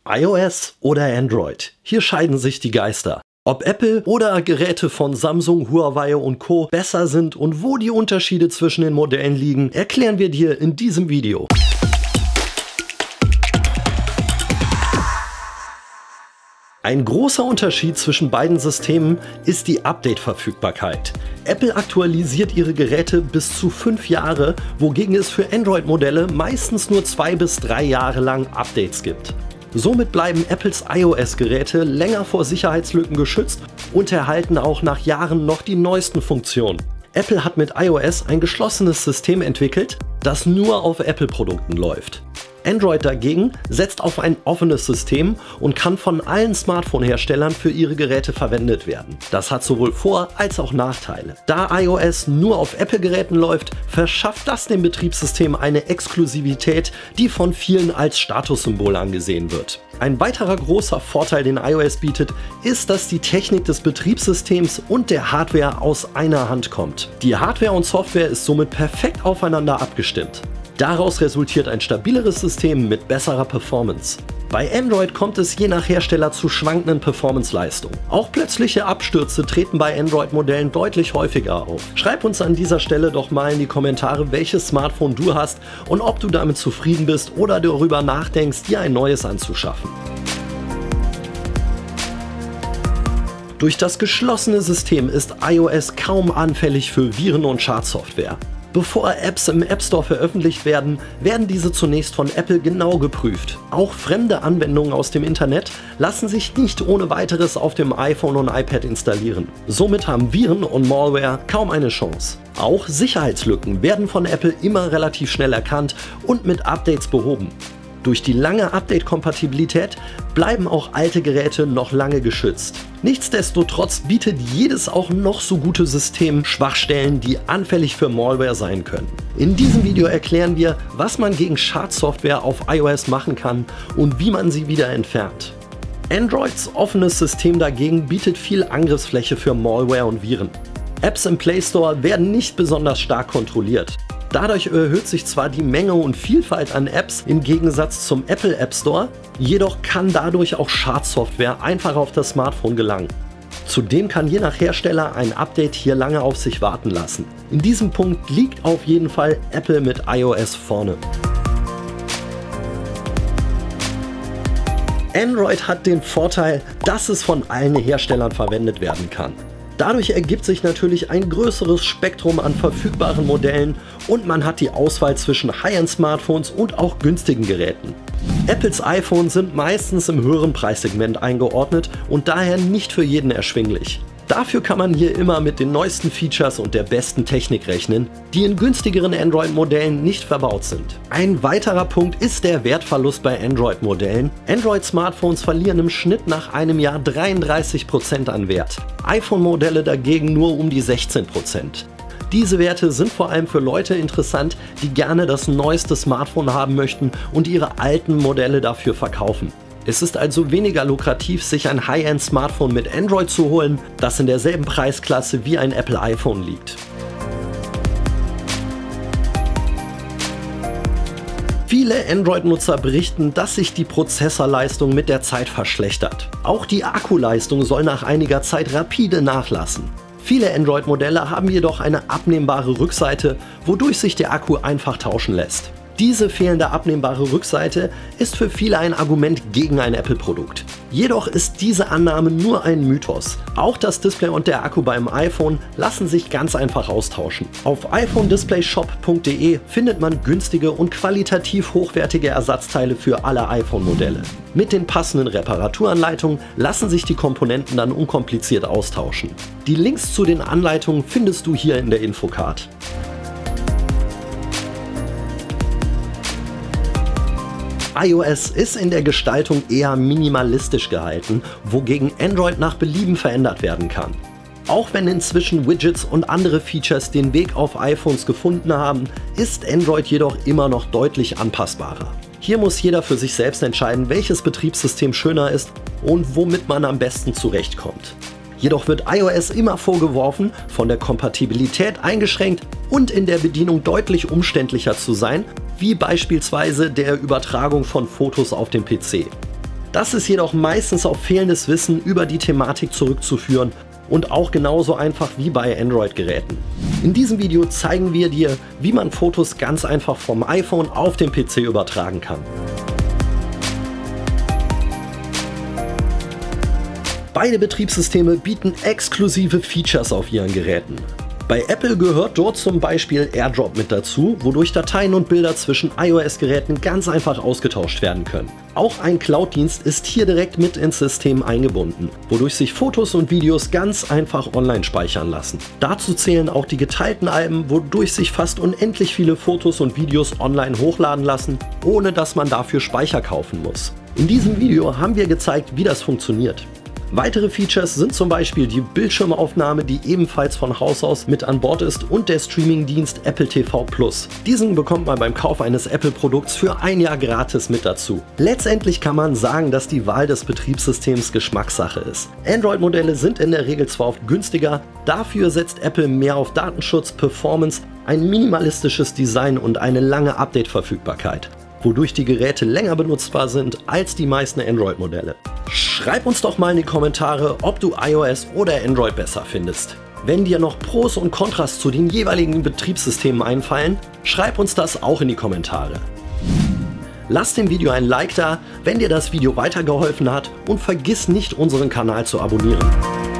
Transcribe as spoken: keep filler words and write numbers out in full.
iOS oder Android? Hier scheiden sich die Geister. Ob Apple oder Geräte von Samsung, Huawei und Co. besser sind und wo die Unterschiede zwischen den Modellen liegen, erklären wir dir in diesem Video. Ein großer Unterschied zwischen beiden Systemen ist die Update-Verfügbarkeit. Apple aktualisiert ihre Geräte bis zu fünf Jahre, wogegen es für Android-Modelle meistens nur zwei bis drei Jahre lang Updates gibt. Somit bleiben Apples iOS-Geräte länger vor Sicherheitslücken geschützt und erhalten auch nach Jahren noch die neuesten Funktionen. Apple hat mit iOS ein geschlossenes System entwickelt, das nur auf Apple-Produkten läuft. Android dagegen setzt auf ein offenes System und kann von allen Smartphone-Herstellern für ihre Geräte verwendet werden. Das hat sowohl Vor- als auch Nachteile. Da iOS nur auf Apple-Geräten läuft, verschafft das dem Betriebssystem eine Exklusivität, die von vielen als Statussymbol angesehen wird. Ein weiterer großer Vorteil, den iOS bietet, ist, dass die Technik des Betriebssystems und der Hardware aus einer Hand kommt. Die Hardware und Software ist somit perfekt aufeinander abgestimmt. Daraus resultiert ein stabileres System mit besserer Performance. Bei Android kommt es je nach Hersteller zu schwankenden Performance-Leistungen. Auch plötzliche Abstürze treten bei Android-Modellen deutlich häufiger auf. Schreib uns an dieser Stelle doch mal in die Kommentare, welches Smartphone du hast und ob du damit zufrieden bist oder darüber nachdenkst, dir ein neues anzuschaffen. Durch das geschlossene System ist iOS kaum anfällig für Viren und Schadsoftware. Bevor Apps im App Store veröffentlicht werden, werden diese zunächst von Apple genau geprüft. Auch fremde Anwendungen aus dem Internet lassen sich nicht ohne weiteres auf dem iPhone und iPad installieren. Somit haben Viren und Malware kaum eine Chance. Auch Sicherheitslücken werden von Apple immer relativ schnell erkannt und mit Updates behoben. Durch die lange Update-Kompatibilität bleiben auch alte Geräte noch lange geschützt. Nichtsdestotrotz bietet jedes auch noch so gute System Schwachstellen, die anfällig für Malware sein können. In diesem Video erklären wir, was man gegen Schadsoftware auf iOS machen kann und wie man sie wieder entfernt. Androids offenes System dagegen bietet viel Angriffsfläche für Malware und Viren. Apps im Play Store werden nicht besonders stark kontrolliert. Dadurch erhöht sich zwar die Menge und Vielfalt an Apps im Gegensatz zum Apple App Store, jedoch kann dadurch auch Schadsoftware einfach auf das Smartphone gelangen. Zudem kann je nach Hersteller ein Update hier lange auf sich warten lassen. In diesem Punkt liegt auf jeden Fall Apple mit iOS vorne. Android hat den Vorteil, dass es von allen Herstellern verwendet werden kann. Dadurch ergibt sich natürlich ein größeres Spektrum an verfügbaren Modellen und man hat die Auswahl zwischen High-End-Smartphones und auch günstigen Geräten. Apples iPhones sind meistens im höheren Preissegment eingeordnet und daher nicht für jeden erschwinglich. Dafür kann man hier immer mit den neuesten Features und der besten Technik rechnen, die in günstigeren Android-Modellen nicht verbaut sind. Ein weiterer Punkt ist der Wertverlust bei Android-Modellen. Android-Smartphones verlieren im Schnitt nach einem Jahr dreiunddreißig Prozent an Wert. iPhone-Modelle dagegen nur um die sechzehn Prozent. Diese Werte sind vor allem für Leute interessant, die gerne das neueste Smartphone haben möchten und ihre alten Modelle dafür verkaufen. Es ist also weniger lukrativ, sich ein High-End-Smartphone mit Android zu holen, das in derselben Preisklasse wie ein Apple iPhone liegt. Viele Android-Nutzer berichten, dass sich die Prozessorleistung mit der Zeit verschlechtert. Auch die Akkuleistung soll nach einiger Zeit rapide nachlassen. Viele Android-Modelle haben jedoch eine abnehmbare Rückseite, wodurch sich der Akku einfach tauschen lässt. Diese fehlende abnehmbare Rückseite ist für viele ein Argument gegen ein Apple-Produkt. Jedoch ist diese Annahme nur ein Mythos. Auch das Display und der Akku beim iPhone lassen sich ganz einfach austauschen. Auf iPhone Display Shop punkt de findet man günstige und qualitativ hochwertige Ersatzteile für alle iPhone-Modelle. Mit den passenden Reparaturanleitungen lassen sich die Komponenten dann unkompliziert austauschen. Die Links zu den Anleitungen findest du hier in der Infocard. iOS ist in der Gestaltung eher minimalistisch gehalten, wogegen Android nach Belieben verändert werden kann. Auch wenn inzwischen Widgets und andere Features den Weg auf iPhones gefunden haben, ist Android jedoch immer noch deutlich anpassbarer. Hier muss jeder für sich selbst entscheiden, welches Betriebssystem schöner ist und womit man am besten zurechtkommt. Jedoch wird iOS immer vorgeworfen, von der Kompatibilität eingeschränkt und in der Bedienung deutlich umständlicher zu sein, wie beispielsweise der Übertragung von Fotos auf dem P C. Das ist jedoch meistens auf fehlendes Wissen über die Thematik zurückzuführen und auch genauso einfach wie bei Android-Geräten. In diesem Video zeigen wir dir, wie man Fotos ganz einfach vom iPhone auf den P C übertragen kann. Beide Betriebssysteme bieten exklusive Features auf ihren Geräten. Bei Apple gehört dort zum Beispiel AirDrop mit dazu, wodurch Dateien und Bilder zwischen iOS-Geräten ganz einfach ausgetauscht werden können. Auch ein Cloud-Dienst ist hier direkt mit ins System eingebunden, wodurch sich Fotos und Videos ganz einfach online speichern lassen. Dazu zählen auch die geteilten Alben, wodurch sich fast unendlich viele Fotos und Videos online hochladen lassen, ohne dass man dafür Speicher kaufen muss. In diesem Video haben wir gezeigt, wie das funktioniert. Weitere Features sind zum Beispiel die Bildschirmaufnahme, die ebenfalls von Haus aus mit an Bord ist, und der Streamingdienst Apple T V Plus. Diesen bekommt man beim Kauf eines Apple-Produkts für ein Jahr gratis mit dazu. Letztendlich kann man sagen, dass die Wahl des Betriebssystems Geschmackssache ist. Android-Modelle sind in der Regel zwar oft günstiger, dafür setzt Apple mehr auf Datenschutz, Performance, ein minimalistisches Design und eine lange Update-Verfügbarkeit, wodurch die Geräte länger benutzbar sind als die meisten Android-Modelle. Schreib uns doch mal in die Kommentare, ob du iOS oder Android besser findest. Wenn dir noch Pros und Kontras zu den jeweiligen Betriebssystemen einfallen, schreib uns das auch in die Kommentare. Lass dem Video ein Like da, wenn dir das Video weitergeholfen hat, und vergiss nicht, unseren Kanal zu abonnieren.